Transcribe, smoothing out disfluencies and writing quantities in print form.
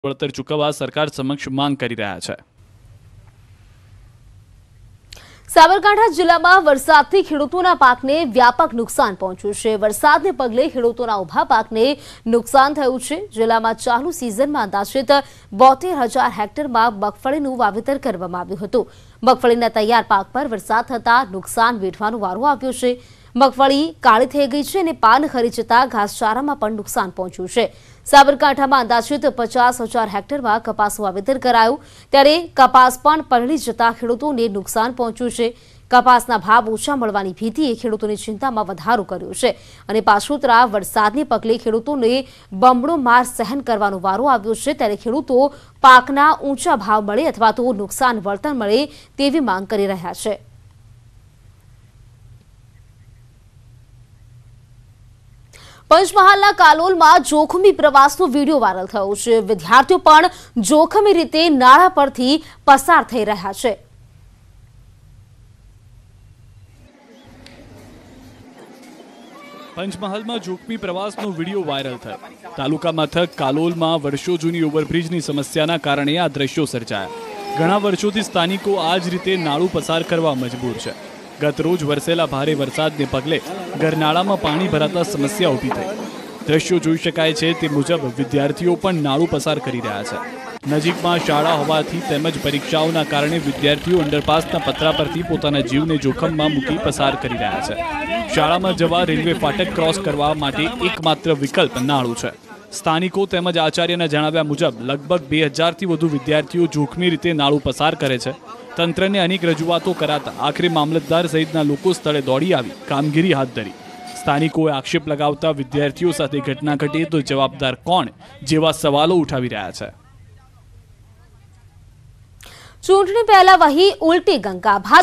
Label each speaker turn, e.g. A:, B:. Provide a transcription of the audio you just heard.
A: વળતર ચૂકવવા સરકાર સમક્ષ માંગ કરી રહ્યા છે।
B: સાબરકાંઠા જિલ્લામાં વરસાદથી ખેડૂતોના પાકને વ્યાપક નુકસાન પહોંચ્યું છે। વરસાદને પગલે ખેડૂતોના ઊભા પાકને નુકસાન થયું છે। જિલ્લામાં ચાલુ સિઝનમાં અંદાજિત 72,000 હેક્ટરમાં મગફળીનું વાવેતર કરવામાં આવ્યું હતું। મગફળીના તૈયાર પાક પર વરસાદ થતા નુકસાન વેઠવાનો વારો આવ્યો છે। મગફળી કાળી થઈ ગઈ છે અને પાન ખરી જતા ઘાસચારામાં પણ નુકસાન પહોંચ્યું છે। સાબરકાંઠામાં અંદાજિત 50,000 હેક્ટરમાં કપાસનું વાવેતર કરાયું, ત્યારે કપાસ પણ પલળી જતા ખેડૂતોને નુકસાન પહોંચ્યું છે। કપાસના ભાવ ઓછા મળવાની ભીતિએ ખેડૂતોની ચિંતામાં વધારો કર્યો છે અને પાછોતરા વરસાદને પગલે ખેડૂતોને બમણો માર સહન કરવાનો વારો આવ્યો છે। ત્યારે ખેડૂતો પાકના ઊંચા ભાવ મળે અથવા તો નુકસાન વળતર મળે તેવી માંગ કરી રહ્યા છે। પંચમહાલના કાલોલમાં જોખમી પ્રવાસનો વિડીયો વાયરલ થયો છે। વિદ્યાર્થીઓ પણ જોખમી રીતે નાળા પરથી પસાર થઈ રહ્યા છે।
A: પંચમહાલમાં જોખમી પ્રવાસનો વિડીયો વાયરલ થયો। તાલુકા મથક કાલોલમાં વર્ષો જૂની ઓવરબ્રિજની સમસ્યાના કારણે આ દ્રશ્યો સર્જાયા। ઘણા વર્ષોથી સ્થાનિકો આ જ રીતે નાળું પસાર કરવા મજબૂર છે। ગત રોજ વરસેલા ભારે વરસાદને પગલે ગરનાળામાં પાણી ભરાતા સમસ્યા ઊભી થઈ। દ્રશ્યો જોઈ શકાય છે તે મુજબ વિદ્યાર્થીઓ પણ નાળું પસાર કરી રહ્યા છે। નજીકમાં શાળા હોવાથી તેમજ પરીક્ષાઓના કારણે વિદ્યાર્થીઓ અંડરપાસના પતરા પરથી પોતાના જીવને જોખમમાં મૂકી પસાર કરી રહ્યા છે। શાળામાં જવા રેલવે ફાટક ક્રોસ કરવા માટે એકમાત્ર વિકલ્પ નાળું છે। સ્થાનિકો તેમજ આચાર્યના જણાવ્યા મુજબ લગભગ 2000થી વધુ વિદ્યાર્થીઓ જોખમી રીતે નાળું પસાર કરે છે। તંત્રને અનેક રજૂઆતો કરાતા આખરે મામલતદાર સહિતના લોકો સ્થળે દોડી આવી કામગીરી હાથ ધરી। સ્થાનિકોએ આક્ષેપ લગાવતા વિદ્યાર્થીઓ સાથે ઘટના ઘટે તો જવાબદાર કોણ જેવા સવાલો ઉઠાવી રહ્યા છે।
B: ચૂંટણી પહેલા વહી ઉલટી ગંગા।